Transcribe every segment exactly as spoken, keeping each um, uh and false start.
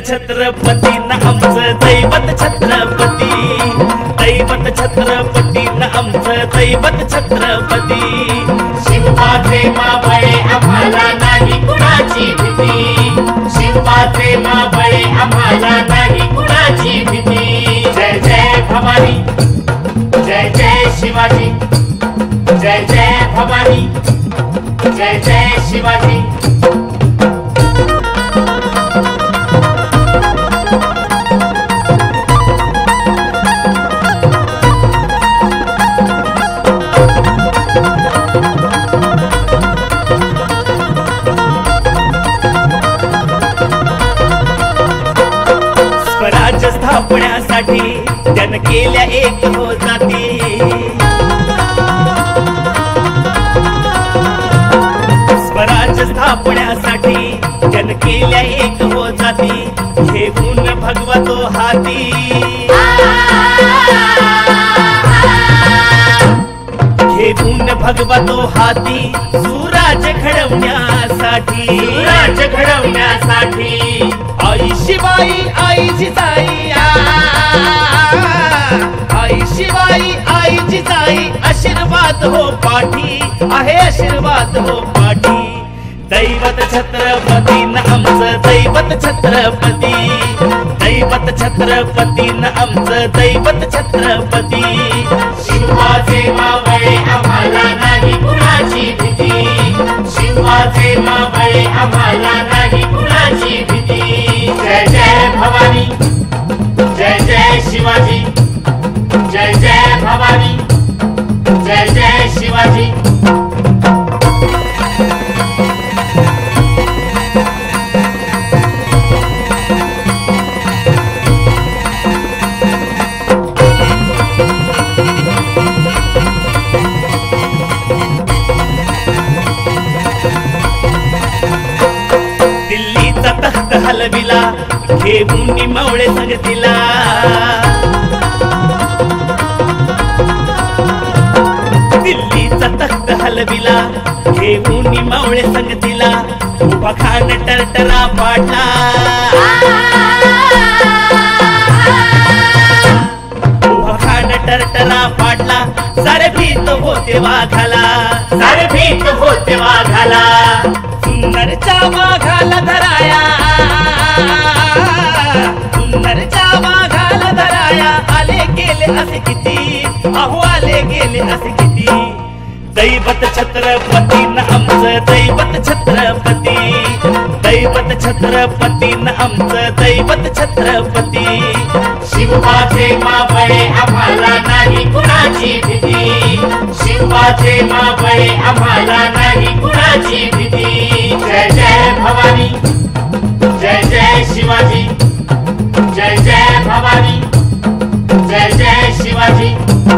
छत्रपती न आमचं दैवत छत्रपती, दैवत छत्रपती न आमचं दैवत छत्रपती। शिवबाचे मावळे आम्हाला नाही कुणाची भीती, शिवबाचे मावळे आम्हाला नाही कुणाची भीती। जय जय भवानी, जय जय शिवाजी, जय जय भवानी, जय जय शिवाजी। स्वराज्य स्थापण्यासाठी त्यानं केल्या एक हो जाती, स्वराज्य स्थापण्यासाठी त्यानं केल्या एक हो जाती, घेऊन भगवा तो हाती, घेऊन भगवा तो हाती, सुराज्य घडवण्यासाठी, सुराज्य घडवण्यासाठी। आई शिवाई आई जिजाई, आई शिवाई आई जिजाई, आशीर्वाद हो पाठी, आहे आशीर्वाद हो पाठी। दैवत छत्रपती न आमचं दैवत छत्रपती, दैवत छत्रपती न आमचं दैवत छत्रपती। शिवबाचे मावळे आम्हाला नाही कुणाची भीती, शिवबाचे मावळे आम्हाला नाही कुणाची भीती। जय जय भवानी, जय जय शिवाजी, जय जय भवानी, जय जय शिवाजी। दिल्लीचा तख्त हलविला, घेऊन मावळे संगतीला, दिल्लीचा तख्त हलविला, घेऊन मावळे संगतीला, उभा खान टरटरा पाडला, उभा खान टरटरा पाडला, सारे भीत होते वाघाला, सारे भीत होते वाघाला। सुंदरच्या वाघाला धराया, सुंदरच्या वाघाला धराया, आले गेले असे किती, अहो आले गेले असे किती। दैवत छत्रपती न आमचं दैवत छत्रपती, दैवत छत्रपती न आमचं दैवत छत्रपती। शिवबाचे मावळे आम्हाला नाही कुणाची भीती, शिवबाचे मावळे आम्हाला नाही कुणाची भीती। जय जय भवानी, जय जय शिवाजी, जय जय भवानी, जय जय शिवाजी।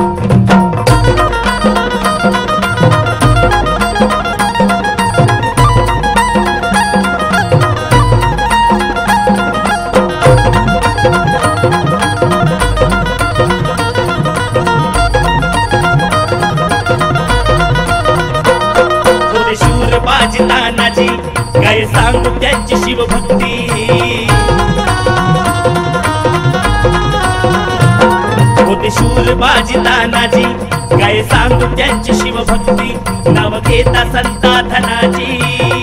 शूर बाजी तानाजी, काय सांगू त्यांची शिवभक्ती, होते शूर बाजी तानाजी, काय सांगू त्यांची शिवभक्ती, नाव घेता संता धनाजी,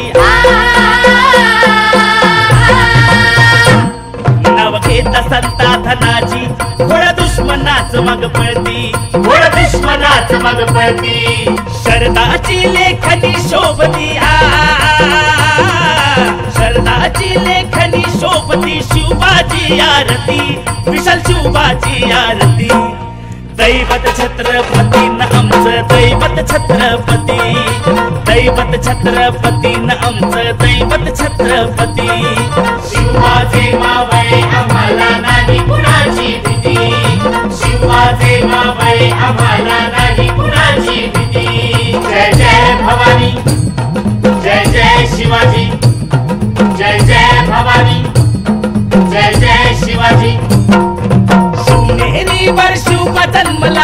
नाव घेता संता धनाजी, घोडा दुश्मनाच मग पळती, घोड दुश्मनाच मग पळती। शरदाची लेखनी शोभती, शरदाची लेखनी शोभती, शिवबाची आरती, विशाल शिवबाची आरती। दैवत छत्रपती न आमचं दैवत छत्रपती, दैवत छत्रपती न आमचं दैवत छत्रपती। शिवबाचे मावळे आम्हाला नाही कुणाची भीती, शिवबाचे मावळे आम्हाला नाही कुणाची भीती। जय जय भवानी, जय जय शिवाजी, जय जय भवानी, जय जय शिवाजी। शिवनेरी वर शिव जन्मला,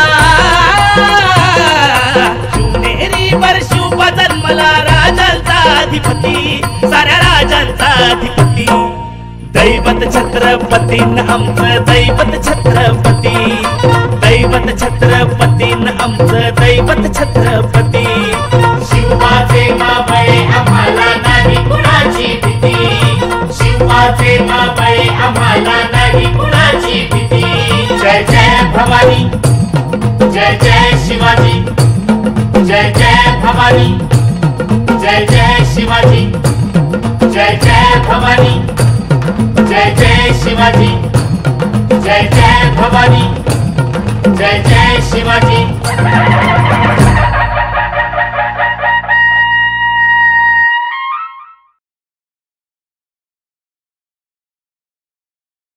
शिवनेरी वर शिव जन्मला, राजांचा अधिपती, साऱ्या राजांचा अधिपती। दैवत छत्रपती न आमचं दैवत छत्रपती दैवत छत्रपती न आमचं दैवत छत्रपती शिवाचे मावळे आम्हाला नाही कुणाची भीती शिवाचे मावळे आम्हाला नाही कुणाची भीती जय जय भवानी जय जय शिवाजी जय जय भवानी जय जय शिवाजी जय जय भवानी जय जय शिवाजी जय जय भवानी जय जय शिवाजी